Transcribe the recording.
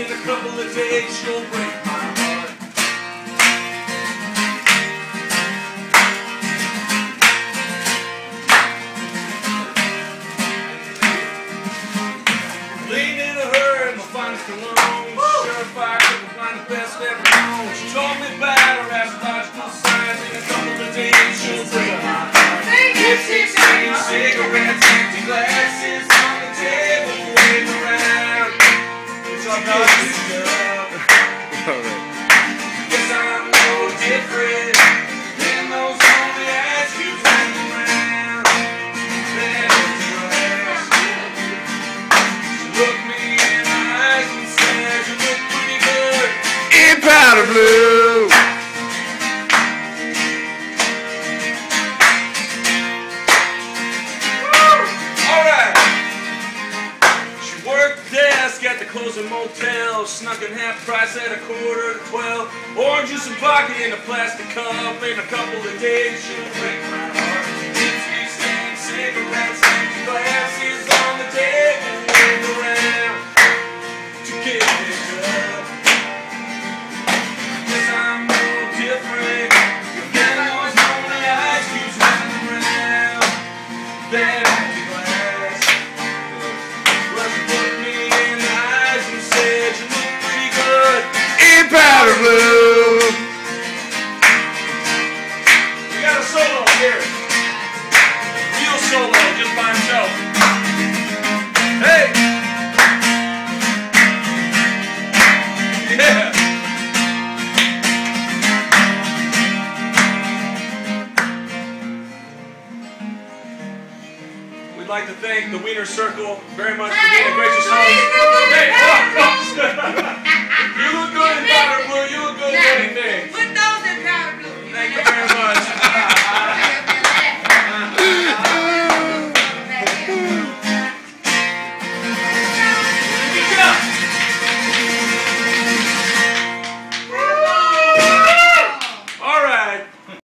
In a couple of days, you'll break my heart. Lean in a hurry, my finest cologne. Surefire, couldn't find the best ever known. She told me about her astrological signs. In a couple of days, she'll break my heart. 16 cigarettes, empty glasses on the table, waiting around. It's all guess I'm no different than those lonely ice cubes hanging around. That empty glass. She looked me in the eyes and said, "You look pretty good in powder blue." At the closing motel, snuck in half price at 11:45. Orange juice and vodka in a plastic cup. In a couple of days, she'll break my heart. 16 cigarettes, empty glasses on the table, waiting around to get picked up. Guess I'm no different than those lonely ice cubes running around. That empty glass. Powder blue. We got a solo here. Real solo, just by himself. Hey! Yeah! We'd like to thank the Wieners Circle very much for being a gracious host. Hey! You look good in powder blue, you look good in anything.